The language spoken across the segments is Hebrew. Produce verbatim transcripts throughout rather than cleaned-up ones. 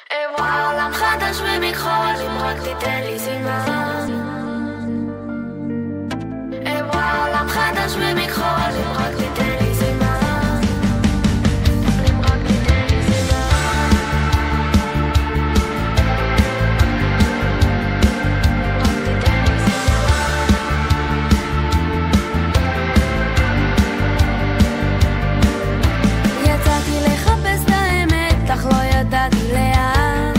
אראה עולם חדש במכחול אם רק תיתן לי סימן. אראה עולם חדש במכחול אם רק תיתן לי סימן. אם רק תיתן לי סימן. רק תיתן לי סימן. יצאתי לחפש את האמת אך לא ידעתי לאן.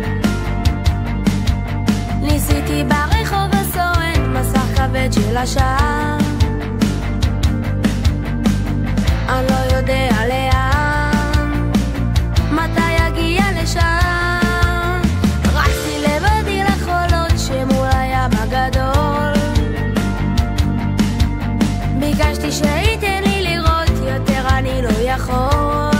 ניסיתי ברחוב הסואן מסך כבד של השעה. אני לא יודע לאן, מתי יגיע לשם. רצתי לבדי לחולות שמול הים הגדול. ביקשתי שייתן לי לראות יותר אני לא יכול.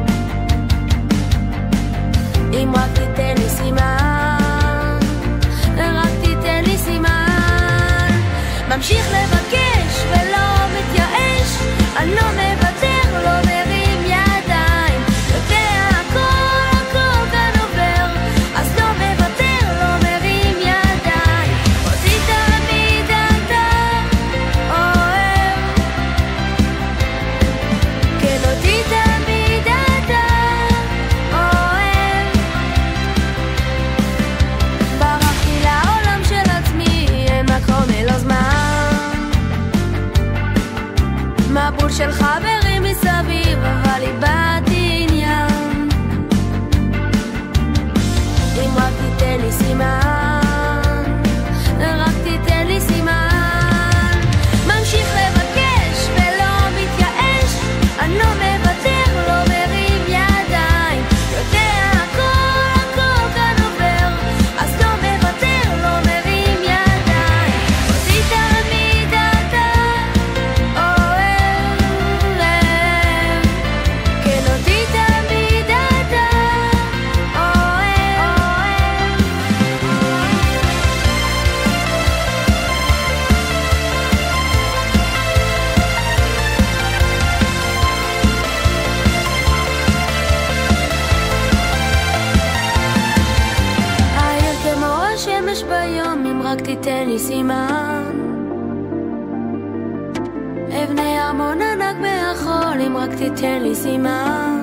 אם רק תיתן לי סימן, רק תיתן לי סימן. ממשיך לבקש ולא מתייאש, אני לא מוותר, לא מרים ידיים. יודע הכל, הכל כאן עובר, אז לא מוותר, לא מרים ידיים. אותי תמיד אתה אוהב, כן אותי תמיד אתה אוהב. ברחתי לעולם של עצמי, אין מקום אלא זמן. מבול של חברים מסביב, אבל איבדתי עניין. אם רק תיתן לי סימן, רק תיתן לי סימן. ממשיך לבקש ולא מתייאש, אני לא מוותר, לא מרים ידיים. יודע הכל, הכל כאן עובר, אז לא מוותר, לא מרים ידיים. אותי תמיד אתה אוהב, כן אותי תמיד אתה אוהב. העיר כמו השמש ביום אם רק תיתן לי סימן. אבני ארמון ענק מהחול אם רק תיתן לי סימן.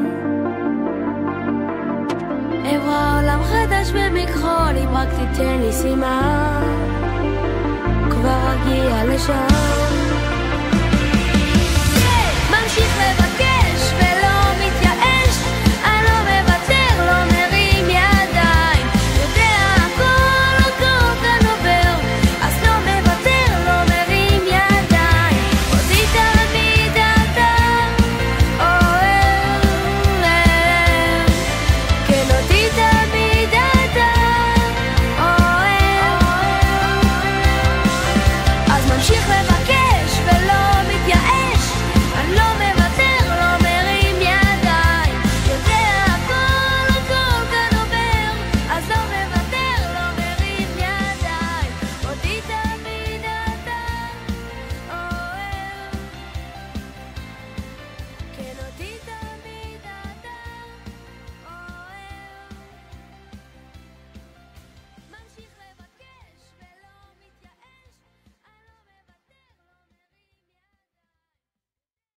אראה עולם חדש במכחול אם רק תיתן לי סימן. כבר אגיע לשם. ממשיך לבד